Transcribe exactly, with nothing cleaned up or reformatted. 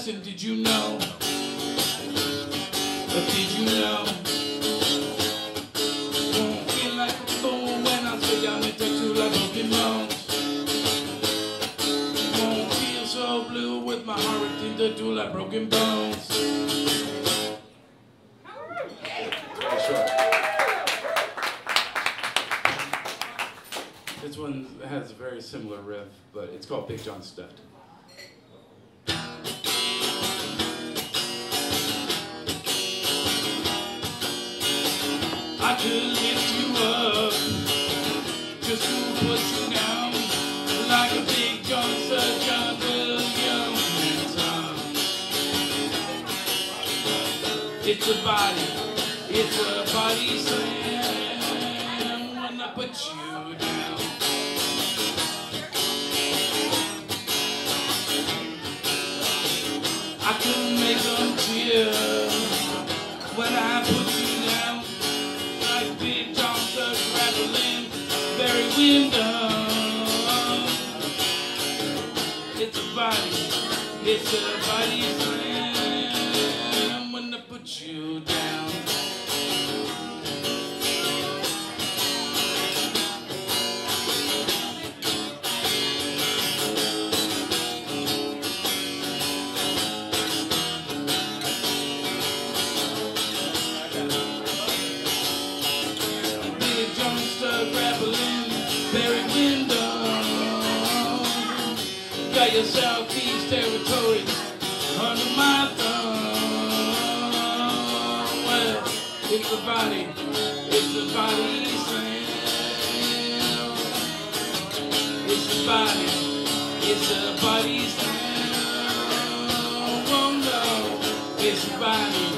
Listen, did you know? But did you know? Won't feel like a fool when I say I'm in tattoo like broken bones. Won't feel so blue with my heart in tattoo like broken bones. This one has a very similar riff, but it's called Big John Stud. I could lift you up, just to put you down, like a Big John Stud, John Williams. It's a body, it's a body slam when I put you down. I couldn't make them cheer when I put you down, like Big John Stud rattling very window. It's a body, it's a body slam when I put you down. Very window, got your southeast territory under my thumb. Well, it's a body, it's a body slam. It's a body, it's a body slam. Oh no, it's a body.